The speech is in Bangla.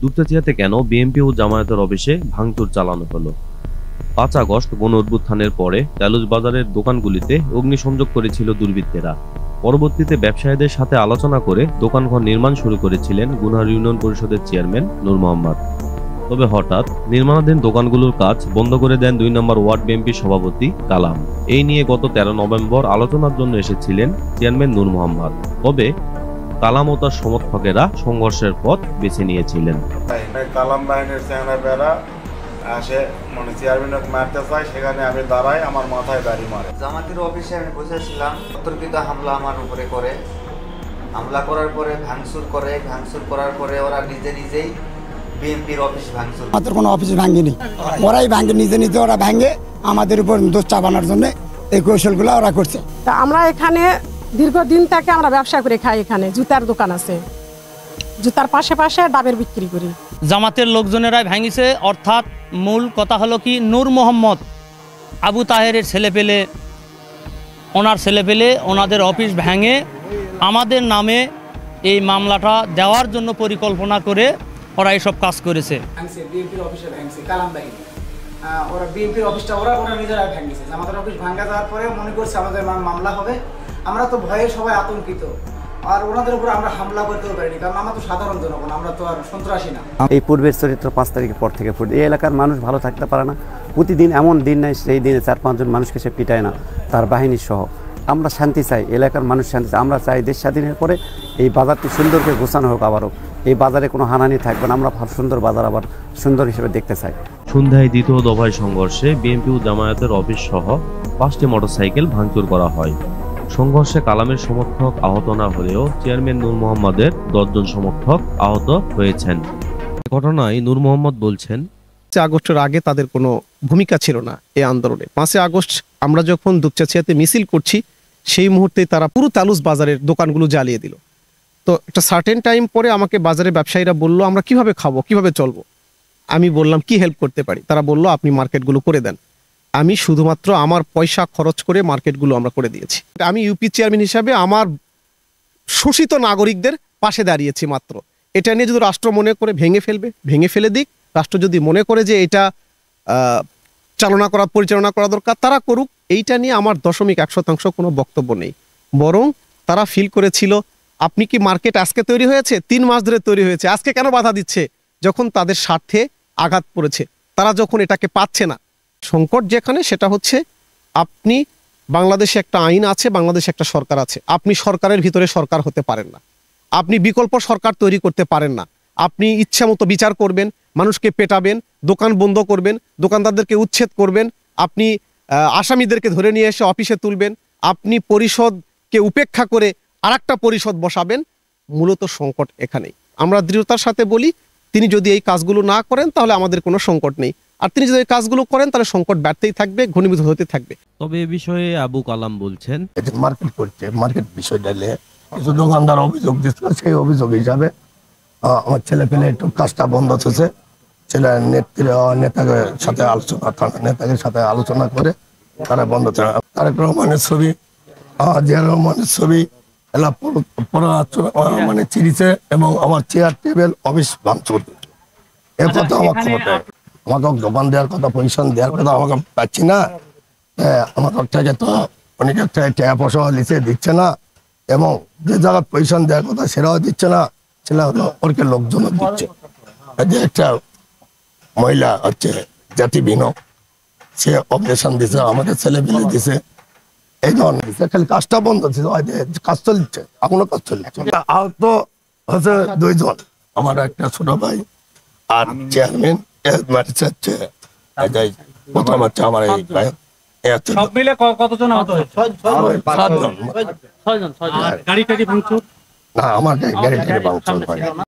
দুপচাঁচিয়াতে কেন বিএনপি ও জামায়াতের অফিসে ভাঙচুর চালানো হলো? ৫ আগস্ট গণ অভ্যুত্থানের পরে তেলুজ বাজারের দোকানগুলিতে অগ্নিসংযোগ করেছিল দুর্বৃত্তরা। পরবর্তীতে ব্যবসায়ীদের সাথে আলোচনা করে দোকানঘর নির্মাণ শুরু করেছিলেন গুনহার ইউনিয়ন পরিষদের চেয়ারম্যান নূর মোহাম্মদ। তবে হঠাৎ নির্মাণাধীন দোকানগুলোর কাজ বন্ধ করে দেন ২ নম্বর ওয়ার্ড বিএনপির সভাপতি কালাম। এই নিয়ে গত ১৩ নভেম্বর আলোচনার জন্য এসেছিলেন চেয়ারম্যান নূর মোহাম্মদ। তবে কালাম ও তার সমর্থকেরা সংঘর্ষের পথ বেছে নিয়েছিলেন। কালাম বাহিনীর চেংড়া আসে চেয়ারম্যানকে মারতে চায়, সেখানে আমি দাঁড়াই, আমার মাথায় দাড়ি মারে। জামাতের অফিসে আমি বসেছিলাম, অতর্কিত হামলা আমার উপরে করে। হামলা করার পরে ভাঙচুর করার পরে ওরা নিজেই বিএনপির অফিস ভাঙচুর। আমাদের কোনো অফিস ভাঙেনি, ওরাই ভাঙে, নিজে ওরা ভাঙে আমাদের উপর দোষ চাপানোর জন্য এই কৌশলগুলো ওরা করছে। তা আমরা এখানে দীর্ঘদিন থেকে আমরা ব্যবসা করে খাই। এখানে জুতার দোকান আছে, জুতার পাশে ডাবের বিক্রি করি। জামাতের লোকজনেরাই ভাঙিছে, অর্থাৎ মূল কথা হলো কি, নূর মোহাম্মদ আবু তাহেরের ছেলেপেলে, ওনার ছেলেপেলে ওনাদের অফিস ভেঙে আমাদের নামে এই মামলাটা দেওয়ার জন্য পরিকল্পনা করে ওরা এইসব কাজ করেছে। বিএনপির অফিসে ভাঙছে কালাম বাহিনী, ওরা বিএনপির অফিসটা ওরা নিজেরা ভাঙিছে। আমাদের অফিস ভাঙা যাওয়ার পরে মনে করছে আমাদের মামলা হবে। আমরা তো ভয়ে সবাই আতঙ্কিত, আর ওনাদের উপর আমরা হামলা করতেও পারিনি, কারণ আমরা তো সাধারণ জনগণ, আমরা তো আর সন্ত্রাসী না। এই পূর্বের চরিত্র ৫ তারিখের পর থেকে এই এলাকার মানুষ ভালো থাকতে পারে না। প্রতিদিন এমন দিন নাই সেই দিনে ৪-৫ জন মানুষকে সে পিটায় না, তার বাহিনী সহ। আমরা শান্তি চাই, এলাকার মানুষ শান্তি চাই। আমরা চাই দেশ স্বাধীনের পরে এই বাজারটি সুন্দর করে গোছানো হোক, আবারও এই বাজারে কোনো হানানি থাকবে না। আমরা সুন্দর বাজার আবার সুন্দর হিসেবে দেখতে চাই। সন্ধ্যায় দ্বিতীয় দফায় সংঘর্ষে বিএনপি ও জামায়াতের অফিস সহ ৫টি মোটরসাইকেল ভাঙচুর করা হয়। সংঘর্ষে কালামের সমর্থক আহত না হলেও চেয়ারম্যান নূর মোহাম্মদের ১০ জন সমর্থক আহত হয়েছেন। ঘটনায় নূর মোহাম্মদ বলছেন, ৫ আগস্টের আগে তাদের কোনো ভূমিকা ছিল না এই আন্দোলনে। ৫ আগস্ট আমরা যখন দুপচাঁচিয়াতে মিছিল করছি, সেই মুহূর্তে তারা পুরো তালুজ বাজারের দোকানগুলো জ্বালিয়ে দিল। তো একটা সার্টেন টাইম পরে আমাকে বাজারের ব্যবসায়ীরা বললো, আমরা কিভাবে খাবো, কিভাবে চলবো। আমি বললাম কি হেল্প করতে পারি। তারা বললো আপনি মার্কেটগুলো করে দেন। আমি শুধুমাত্র আমার পয়সা খরচ করে মার্কেটগুলো আমরা করে দিয়েছি। আমি ইউপি চেয়ারম্যান হিসাবে আমার শোষিত নাগরিকদের পাশে দাঁড়িয়েছি মাত্র। এটা নিয়ে যদি রাষ্ট্র মনে করে ভেঙে ফেলে দিক। রাষ্ট্র যদি মনে করে যে এটা পরিচালনা করা দরকার, তারা করুক। এইটা নিয়ে আমার 0.1% কোনো বক্তব্য নেই। বরং তারা ফিল করেছিল, আপনি কি মার্কেট আজকে তৈরি হয়েছে? 3 মাস ধরে তৈরি হয়েছে, আজকে কেন বাধা দিচ্ছে? যখন তাদের স্বার্থে আঘাত পড়েছে, তারা যখন এটাকে পাচ্ছে না। সংকট যেখানে, সেটা হচ্ছে আপনি বাংলাদেশে একটা আইন আছে, বাংলাদেশে একটা সরকার আছে। আপনি সরকারের ভিতরে সরকার হতে পারেন না, আপনি বিকল্প সরকার তৈরি করতে পারেন না। আপনি ইচ্ছা মতো বিচার করবেন, মানুষকে পেটাবেন, দোকান বন্ধ করবেন, দোকানদারদেরকে উচ্ছেদ করবেন, আপনি আসামিদেরকে ধরে নিয়ে এসে অফিসে তুলবেন, আপনি পরিষদকে উপেক্ষা করে আরেকটা পরিষদ বসাবেন। মূলত সংকট এখানেই। আমরা দৃঢ়তার সাথে বলি, তিনি যদি এই কাজগুলো না করেন তাহলে আমাদের কোনো সংকট নেই, আর তিনি যদি এই কাজগুলো করেন তাহলে সংকট বাড়তেই থাকবে, ঘনীভূত হতে থাকবে। তবে এ বিষয়ে আবু কালাম বলছেন, মার্কেট করছে, মার্কেট বিষয়টা নিয়ে কিছু দোকানদার অভিযোগ দিচ্ছিল। সেই অভিযোগ হিসাবে আমার ছেলে পেলে একটু কাজটা বন্ধ হচ্ছে। ছেলে নেতাদের সাথে আলোচনা করে তারা বন্ধ করে। তারেক রহমানের ছবি, জিয়া রহমানের ছবি মানে চিরিছে এবং আমার চেয়ার টেবিল অফিস ভাঙচুর। এর কথা আমার খবর দেয়। আমাকে দোকান দেওয়ার কথা, পজিশন দেওয়ার কথা আমাকে পাচ্ছি না। আমার থেকে তো অনেক একটা টাকা পয়সা লিখে দিচ্ছে না, এবং যে জায়গায় পজিশন দেওয়ার কথা সেটাও দিচ্ছে না, সেটা ওরকে লোকজন দিচ্ছে। যে একটা মহিলা হচ্ছে জাতি বিনো, সে অপারেশন দিছে, আমাদের ছেলে পেলে দিছে, এই ধরনের দিচ্ছে। খালি কাজটা বন্ধ ছিল, কাজ চলছে, এখনো কাজ চলছে। আহত হচ্ছে 2 জন, আমার একটা ছোট ভাই আর চেয়ারম্যান। প্রথম হচ্ছে আমার এই ভাই। সব মিলে কতজন আহত হয়েছে? 6 জন। না, আমার গাড়ি ভাঙচুর হয়।